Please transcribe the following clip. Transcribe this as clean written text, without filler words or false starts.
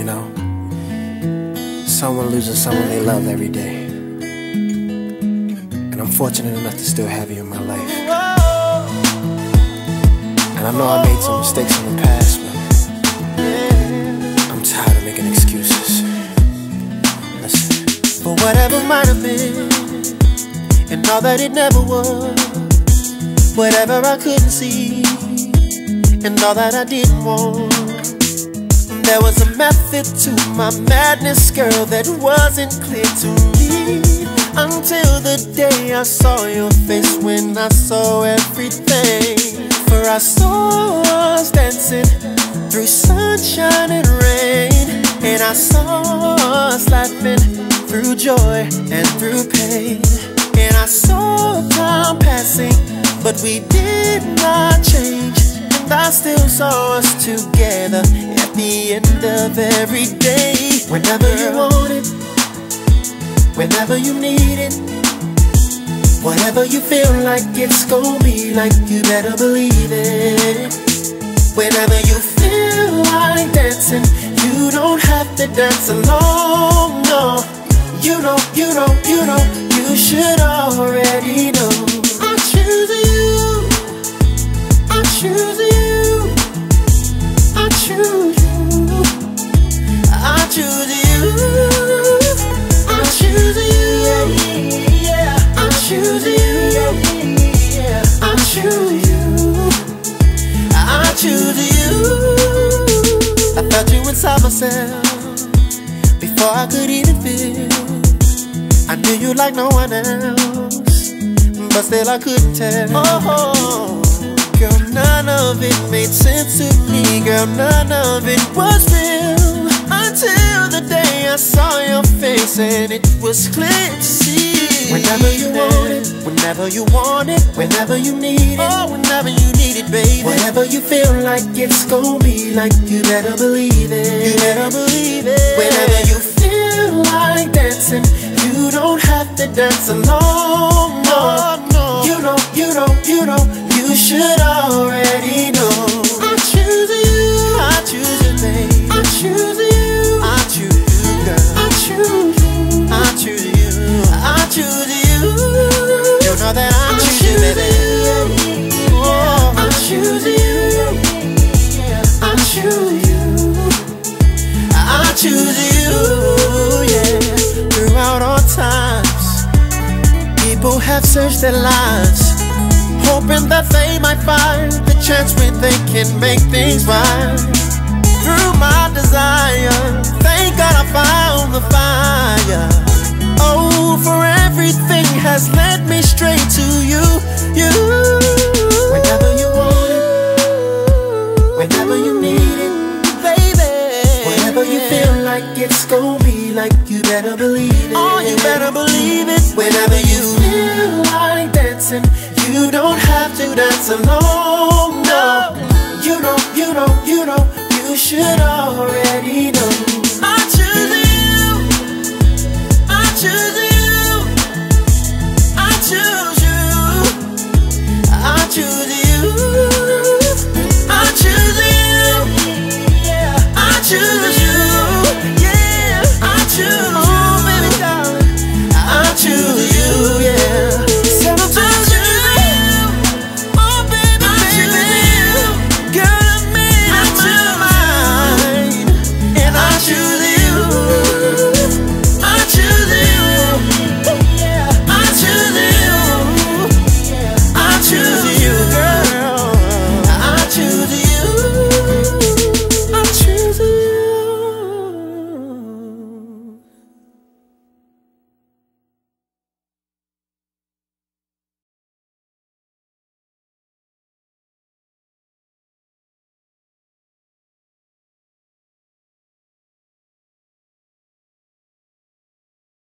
know, someone loses someone they love every day. And I'm fortunate enough to still have you in my life. And I know I made some mistakes in the past, but I'm tired of making excuses. Listen. For whatever might have been, and all that it never was, whatever I couldn't see, and all that I didn't want, there was a method to my madness, girl, that wasn't clear to me until the day I saw your face, when I saw everything. For I saw us dancing through sunshine and rain, and I saw us laughing through joy and through pain. And I saw time passing, but we did not change. And I still saw us together at the end of every day. Whenever you want it, whenever you need it, whatever you feel like it's gonna be like, you better believe it. Whenever you feel like dancing, you don't have to dance alone, no. You know, you should already know. I choose you, I choose you, I choose you, I choose you, I choose you, yeah, I choose you, yeah, I choose you, I choose you. I felt you inside myself before I could even feel. I knew you like no one else, but still I couldn't tell. Oh, girl, none of it made sense to me. Girl, none of it was real until the day I saw your face, and it was clear to see. Whenever you want it, whenever you want it, whenever you need it, oh, whenever you need it, baby. Whatever you feel like it's gonna be like, you better believe it. You better believe it. Whenever you feel like dancing, you don't have to dance alone, no, no. You know, you should already know. I choose you, I choose you, babe. I choose you, I choose you, girl. I choose you, I choose you, I choose you. You know that I choose you, baby. Oh, I choose you, I choose you, I choose you, yeah. Throughout all times, people have searched their lives, hoping that they might find the chance when they can make things right. Through my desire, thank God I found the fire. Oh, for everything has led me straight to you, you. Whenever you want it, whenever you need it, baby. Whenever you feel like it's gonna be like, you better believe it. Oh, you better believe it. Whenever you feel like dancing, you don't have to dance alone, no. You know, you should already